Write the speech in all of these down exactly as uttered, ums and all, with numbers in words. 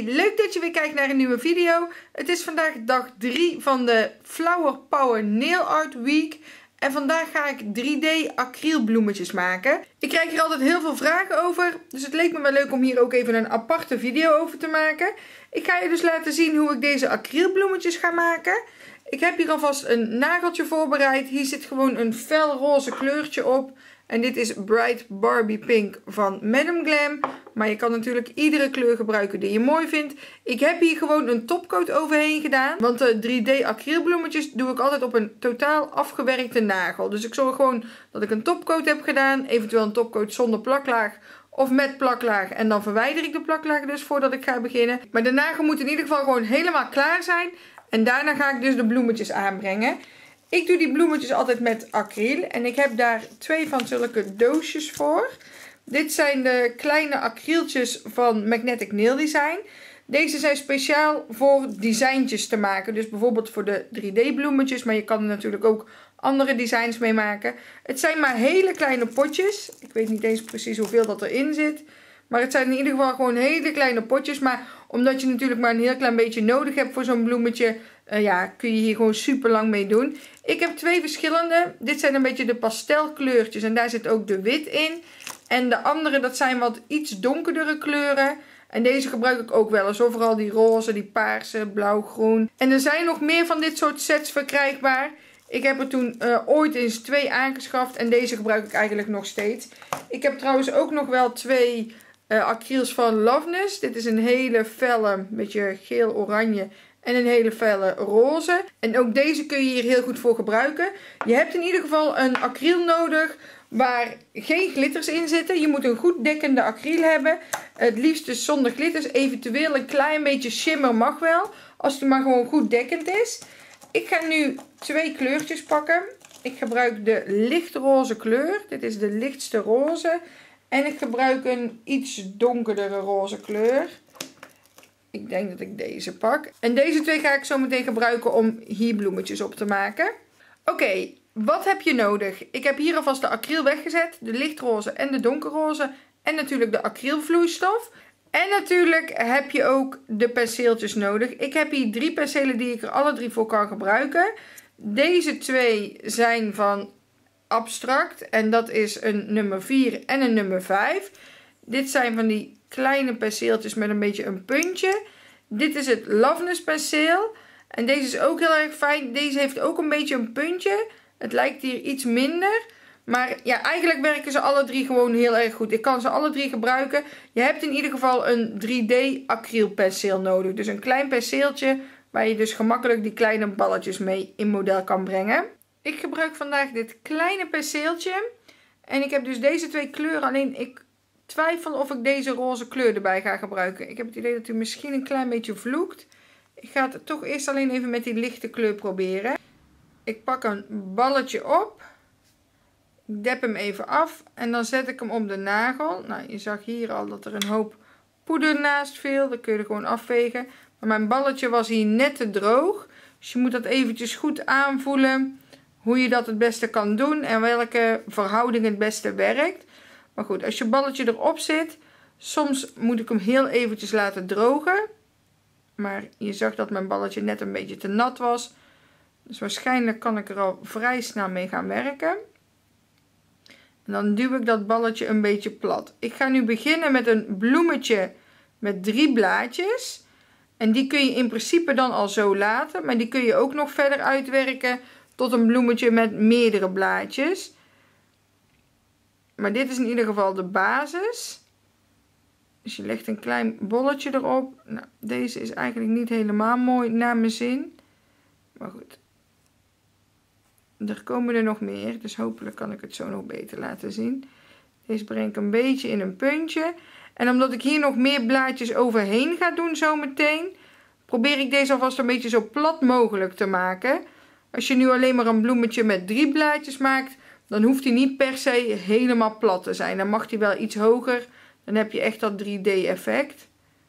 Hey, leuk dat je weer kijkt naar een nieuwe video. Het is vandaag dag drie van de Flower Power Nail Art Week. En vandaag ga ik drie D acrylbloemetjes maken. Ik krijg hier altijd heel veel vragen over. Dus het leek me wel leuk om hier ook even een aparte video over te maken. Ik ga je dus laten zien hoe ik deze acrylbloemetjes ga maken. Ik heb hier alvast een nageltje voorbereid. Hier zit gewoon een fel roze kleurtje op. En dit is Bright Barbie Pink van Madam Glam. Maar je kan natuurlijk iedere kleur gebruiken die je mooi vindt. Ik heb hier gewoon een topcoat overheen gedaan. Want de drie D acrylbloemetjes doe ik altijd op een totaal afgewerkte nagel. Dus ik zorg gewoon dat ik een topcoat heb gedaan. Eventueel een topcoat zonder plaklaag. Of met plaklaag. En dan verwijder ik de plaklaag dus voordat ik ga beginnen. Maar de nagel moet in ieder geval gewoon helemaal klaar zijn. En daarna ga ik dus de bloemetjes aanbrengen. Ik doe die bloemetjes altijd met acryl. En ik heb daar twee van zulke doosjes voor. Dit zijn de kleine acryltjes van Magnetic Nail Design. Deze zijn speciaal voor designtjes te maken. Dus bijvoorbeeld voor de drie D bloemetjes. Maar je kan er natuurlijk ook andere designs mee maken. Het zijn maar hele kleine potjes. Ik weet niet eens precies hoeveel dat erin zit. Maar het zijn in ieder geval gewoon hele kleine potjes. Maar omdat je natuurlijk maar een heel klein beetje nodig hebt voor zo'n bloemetje. Uh, ja, kun je hier gewoon super lang mee doen. Ik heb twee verschillende. Dit zijn een beetje de pastelkleurtjes. En daar zit ook de wit in. En de andere, dat zijn wat iets donkerdere kleuren. En deze gebruik ik ook wel eens. Vooral die roze, die paarse, blauw, groen. En er zijn nog meer van dit soort sets verkrijgbaar. Ik heb er toen uh, ooit eens twee aangeschaft. En deze gebruik ik eigenlijk nog steeds. Ik heb trouwens ook nog wel twee uh, acryls van Loveness. Dit is een hele felle, beetje geel-oranje. En een hele felle roze. En ook deze kun je hier heel goed voor gebruiken. Je hebt in ieder geval een acryl nodig waar geen glitters in zitten. Je moet een goed dekkende acryl hebben. Het liefst dus zonder glitters. Eventueel een klein beetje shimmer mag wel. Als die maar gewoon goed dekkend is. Ik ga nu twee kleurtjes pakken. Ik gebruik de lichtroze kleur. Dit is de lichtste roze. En ik gebruik een iets donkerdere roze kleur. Ik denk dat ik deze pak. En deze twee ga ik zo meteen gebruiken om hier bloemetjes op te maken. Oké, okay, wat heb je nodig? Ik heb hier alvast de acryl weggezet. De lichtroze en de donkerroze. En natuurlijk de acrylvloeistof. En natuurlijk heb je ook de penseeltjes nodig. Ik heb hier drie penselen die ik er alle drie voor kan gebruiken. Deze twee zijn van Abstract. En dat is een nummer vier en een nummer vijf. Dit zijn van die kleine penseeltjes met een beetje een puntje. Dit is het Loveness penseel. En deze is ook heel erg fijn. Deze heeft ook een beetje een puntje. Het lijkt hier iets minder. Maar ja, eigenlijk werken ze alle drie gewoon heel erg goed. Ik kan ze alle drie gebruiken. Je hebt in ieder geval een drie D acrylpenseel nodig. Dus een klein penseeltje waar je dus gemakkelijk die kleine balletjes mee in model kan brengen. Ik gebruik vandaag dit kleine penseeltje. En ik heb dus deze twee kleuren. Alleen ik twijfel of ik deze roze kleur erbij ga gebruiken. Ik heb het idee dat hij misschien een klein beetje vloekt. Ik ga het toch eerst alleen even met die lichte kleur proberen. Ik pak een balletje op. Ik dep hem even af. En dan zet ik hem op de nagel. Nou, je zag hier al dat er een hoop poeder naast viel. Dat kun je er gewoon afvegen. Maar mijn balletje was hier net te droog. Dus je moet dat eventjes goed aanvoelen. Hoe je dat het beste kan doen. En welke verhouding het beste werkt. Maar goed, als je balletje erop zit. Soms moet ik hem heel eventjes laten drogen. Maar je zag dat mijn balletje net een beetje te nat was. Dus waarschijnlijk kan ik er al vrij snel mee gaan werken. En dan duw ik dat balletje een beetje plat. Ik ga nu beginnen met een bloemetje met drie blaadjes. En die kun je in principe dan al zo laten. Maar die kun je ook nog verder uitwerken tot een bloemetje met meerdere blaadjes. Maar dit is in ieder geval de basis. Dus je legt een klein bolletje erop. Nou, deze is eigenlijk niet helemaal mooi naar mijn zin. Maar goed. Er komen er nog meer. Dus hopelijk kan ik het zo nog beter laten zien. Deze breng ik een beetje in een puntje. En omdat ik hier nog meer blaadjes overheen ga doen zometeen. Probeer ik deze alvast een beetje zo plat mogelijk te maken. Als je nu alleen maar een bloemetje met drie blaadjes maakt. Dan hoeft hij niet per se helemaal plat te zijn. Dan mag hij wel iets hoger. Dan heb je echt dat drie D effect.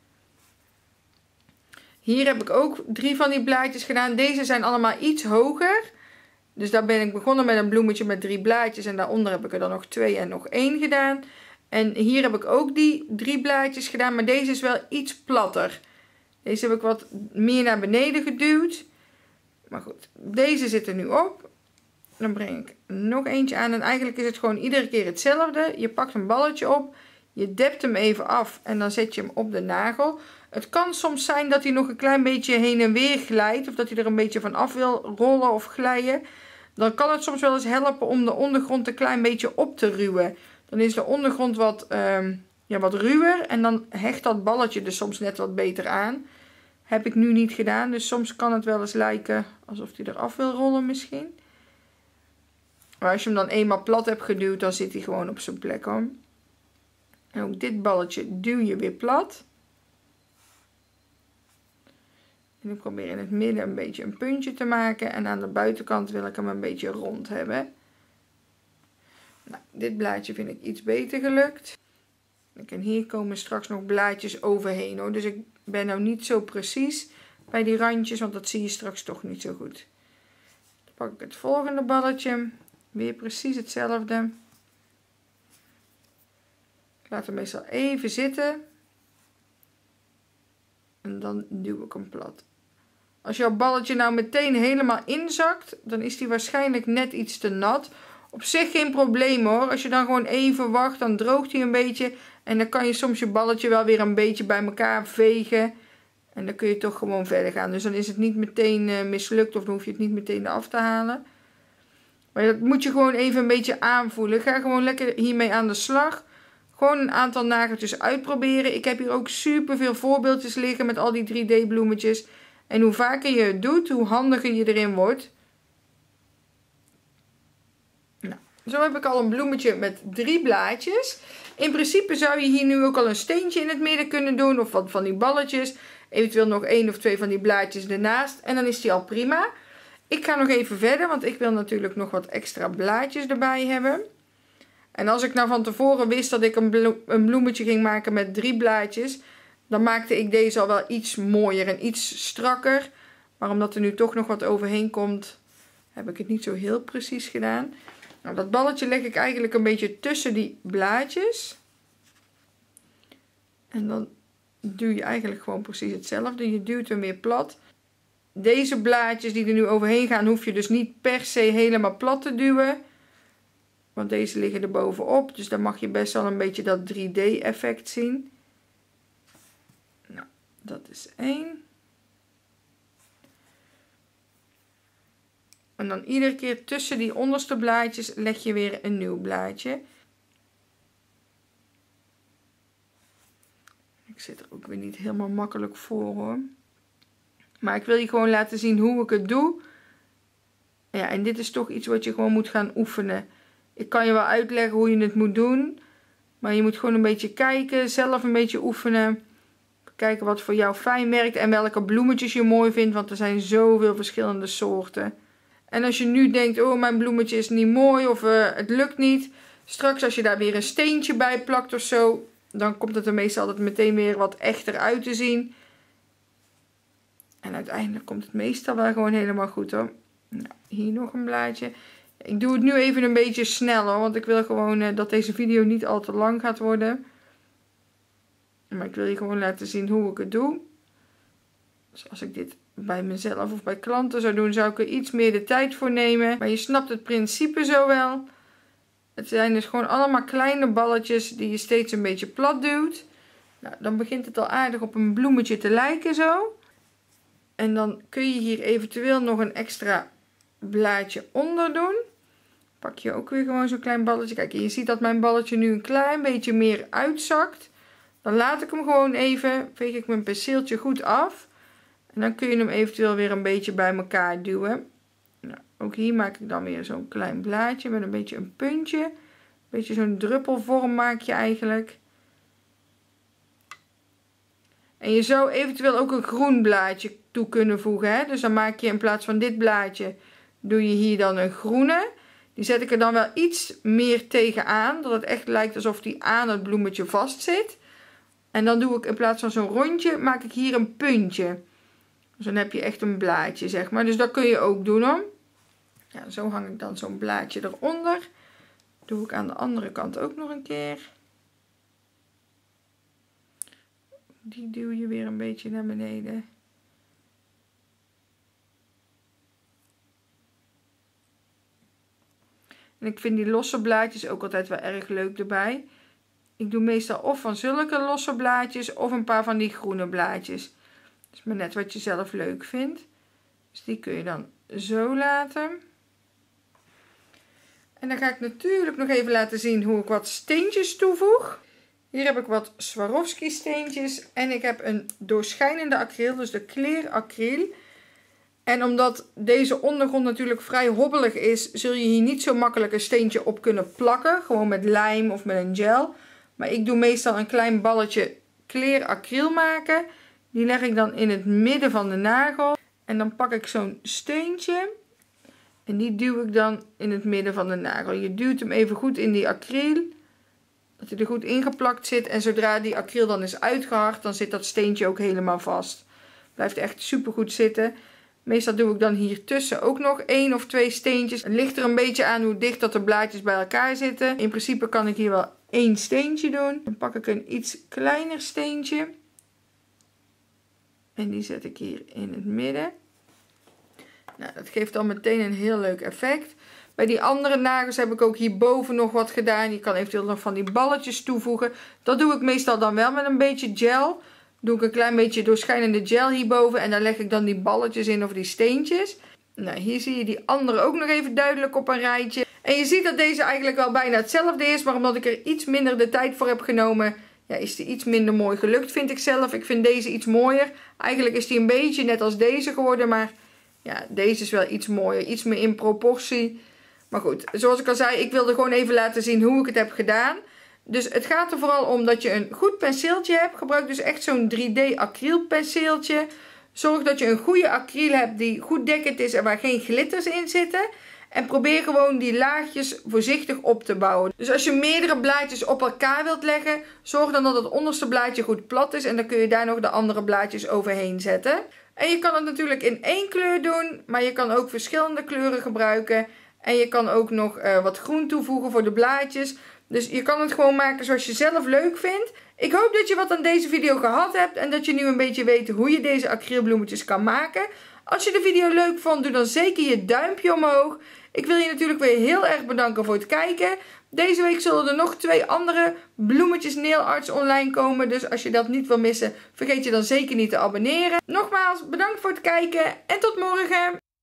Hier heb ik ook drie van die blaadjes gedaan. Deze zijn allemaal iets hoger. Dus daar ben ik begonnen met een bloemetje met drie blaadjes. En daaronder heb ik er dan nog twee en nog één gedaan. En hier heb ik ook die drie blaadjes gedaan. Maar deze is wel iets platter. Deze heb ik wat meer naar beneden geduwd. Maar goed, deze zit er nu op. Dan breng ik nog eentje aan. En eigenlijk is het gewoon iedere keer hetzelfde. Je pakt een balletje op. Je dept hem even af. En dan zet je hem op de nagel. Het kan soms zijn dat hij nog een klein beetje heen en weer glijdt. Of dat hij er een beetje van af wil rollen of glijden. Dan kan het soms wel eens helpen om de ondergrond een klein beetje op te ruwen. Dan is de ondergrond wat, um, ja, wat ruwer. En dan hecht dat balletje er soms net wat beter aan. Heb ik nu niet gedaan. Dus soms kan het wel eens lijken alsof hij eraf wil rollen misschien. Maar als je hem dan eenmaal plat hebt geduwd, dan zit hij gewoon op zijn plek hoor. En ook dit balletje duw je weer plat. En ik probeer in het midden een beetje een puntje te maken. En aan de buitenkant wil ik hem een beetje rond hebben. Nou, dit blaadje vind ik iets beter gelukt. En hier komen straks nog blaadjes overheen hoor. Dus ik ben nou niet zo precies bij die randjes, want dat zie je straks toch niet zo goed. Dan pak ik het volgende balletje. Weer precies hetzelfde. Ik laat hem meestal even zitten. En dan duw ik hem plat. Als jouw balletje nou meteen helemaal inzakt, dan is die waarschijnlijk net iets te nat. Op zich geen probleem hoor. Als je dan gewoon even wacht, dan droogt hij een beetje. En dan kan je soms je balletje wel weer een beetje bij elkaar vegen. En dan kun je toch gewoon verder gaan. Dus dan is het niet meteen uh, mislukt of dan hoef je het niet meteen af te halen. Maar dat moet je gewoon even een beetje aanvoelen. Ga gewoon lekker hiermee aan de slag. Gewoon een aantal nageltjes uitproberen. Ik heb hier ook super veel voorbeeldjes liggen met al die drie D bloemetjes. En hoe vaker je het doet, hoe handiger je erin wordt. Nou, zo heb ik al een bloemetje met drie blaadjes. In principe zou je hier nu ook al een steentje in het midden kunnen doen. Of wat van die balletjes. Eventueel nog één of twee van die blaadjes ernaast. En dan is die al prima. Ik ga nog even verder, want ik wil natuurlijk nog wat extra blaadjes erbij hebben. En als ik nou van tevoren wist dat ik een, blo een bloemetje ging maken met drie blaadjes, dan maakte ik deze al wel iets mooier en iets strakker. Maar omdat er nu toch nog wat overheen komt, heb ik het niet zo heel precies gedaan. Nou, dat balletje leg ik eigenlijk een beetje tussen die blaadjes. En dan duw je eigenlijk gewoon precies hetzelfde. Je duwt hem weer plat. Deze blaadjes die er nu overheen gaan, hoef je dus niet per se helemaal plat te duwen. Want deze liggen er bovenop. Dus dan mag je best wel een beetje dat drie D effect zien. Nou, dat is één. En dan iedere keer tussen die onderste blaadjes leg je weer een nieuw blaadje. Ik zit er ook weer niet helemaal makkelijk voor hoor. Maar ik wil je gewoon laten zien hoe ik het doe. Ja, en dit is toch iets wat je gewoon moet gaan oefenen. Ik kan je wel uitleggen hoe je het moet doen. Maar je moet gewoon een beetje kijken. Zelf een beetje oefenen. Kijken wat voor jou fijn werkt. En welke bloemetjes je mooi vindt. Want er zijn zoveel verschillende soorten. En als je nu denkt, oh mijn bloemetje is niet mooi. Of uh, het lukt niet. Straks als je daar weer een steentje bij plakt of zo. Dan komt het er meestal altijd meteen weer wat echter uit te zien. En uiteindelijk komt het meestal wel gewoon helemaal goed hoor. Nou, hier nog een blaadje. Ik doe het nu even een beetje sneller. Want ik wil gewoon uh, dat deze video niet al te lang gaat worden. Maar ik wil je gewoon laten zien hoe ik het doe. Dus als ik dit bij mezelf of bij klanten zou doen, zou ik er iets meer de tijd voor nemen. Maar je snapt het principe zo wel. Het zijn dus gewoon allemaal kleine balletjes die je steeds een beetje plat duwt. Nou, dan begint het al aardig op een bloemetje te lijken zo. En dan kun je hier eventueel nog een extra blaadje onder doen. Pak je ook weer gewoon zo'n klein balletje. Kijk, je ziet dat mijn balletje nu een klein beetje meer uitzakt. Dan laat ik hem gewoon even, veeg ik mijn penseeltje goed af. En dan kun je hem eventueel weer een beetje bij elkaar duwen. Nou, ook hier maak ik dan weer zo'n klein blaadje met een beetje een puntje. Een beetje zo'n druppelvorm maak je eigenlijk. En je zou eventueel ook een groen blaadje toe kunnen voegen. Hè? Dus dan maak je in plaats van dit blaadje, doe je hier dan een groene. Die zet ik er dan wel iets meer tegenaan. Dat het echt lijkt alsof die aan het bloemetje vast zit. En dan doe ik in plaats van zo'n rondje, maak ik hier een puntje. Dus dan heb je echt een blaadje, zeg maar. Dus dat kun je ook doen hoor. Ja, zo hang ik dan zo'n blaadje eronder. Doe ik aan de andere kant ook nog een keer. Die duw je weer een beetje naar beneden. En ik vind die losse blaadjes ook altijd wel erg leuk erbij. Ik doe meestal of van zulke losse blaadjes of een paar van die groene blaadjes. Dat is maar net wat je zelf leuk vindt. Dus die kun je dan zo laten. En dan ga ik natuurlijk nog even laten zien hoe ik wat steentjes toevoeg. Hier heb ik wat Swarovski steentjes. En ik heb een doorschijnende acryl, dus de clear acryl. En omdat deze ondergrond natuurlijk vrij hobbelig is, zul je hier niet zo makkelijk een steentje op kunnen plakken. Gewoon met lijm of met een gel. Maar ik doe meestal een klein balletje clear acryl maken. Die leg ik dan in het midden van de nagel. En dan pak ik zo'n steentje. En die duw ik dan in het midden van de nagel. Je duwt hem even goed in die acryl. Dat hij er goed ingeplakt zit. En zodra die acryl dan is uitgehard, dan zit dat steentje ook helemaal vast. Blijft echt super goed zitten. Meestal doe ik dan hier tussen ook nog één of twee steentjes. Het ligt er een beetje aan hoe dicht dat de blaadjes bij elkaar zitten. In principe kan ik hier wel één steentje doen. Dan pak ik een iets kleiner steentje. En die zet ik hier in het midden. Nou, dat geeft dan meteen een heel leuk effect. Bij die andere nagels heb ik ook hierboven nog wat gedaan. Je kan eventueel nog van die balletjes toevoegen. Dat doe ik meestal dan wel met een beetje gel. Doe ik een klein beetje doorschijnende gel hierboven. En daar leg ik dan die balletjes in of die steentjes. Nou, hier zie je die andere ook nog even duidelijk op een rijtje. En je ziet dat deze eigenlijk wel bijna hetzelfde is. Maar omdat ik er iets minder de tijd voor heb genomen, ja, is die iets minder mooi gelukt, vind ik zelf. Ik vind deze iets mooier. Eigenlijk is die een beetje net als deze geworden. Maar ja, deze is wel iets mooier. Iets meer in proportie. Maar goed, zoals ik al zei, ik wilde gewoon even laten zien hoe ik het heb gedaan. Dus het gaat er vooral om dat je een goed penseeltje hebt. Gebruik dus echt zo'n drie D acrylpenseeltje. Zorg dat je een goede acryl hebt die goed dekkend is en waar geen glitters in zitten. En probeer gewoon die laagjes voorzichtig op te bouwen. Dus als je meerdere blaadjes op elkaar wilt leggen, zorg dan dat het onderste blaadje goed plat is. En dan kun je daar nog de andere blaadjes overheen zetten. En je kan het natuurlijk in één kleur doen, maar je kan ook verschillende kleuren gebruiken. En je kan ook nog uh, wat groen toevoegen voor de blaadjes. Dus je kan het gewoon maken zoals je zelf leuk vindt. Ik hoop dat je wat aan deze video gehad hebt. En dat je nu een beetje weet hoe je deze acrylbloemetjes kan maken. Als je de video leuk vond, doe dan zeker je duimpje omhoog. Ik wil je natuurlijk weer heel erg bedanken voor het kijken. Deze week zullen er nog twee andere bloemetjes nail arts online komen. Dus als je dat niet wil missen, vergeet je dan zeker niet te abonneren. Nogmaals, bedankt voor het kijken en tot morgen.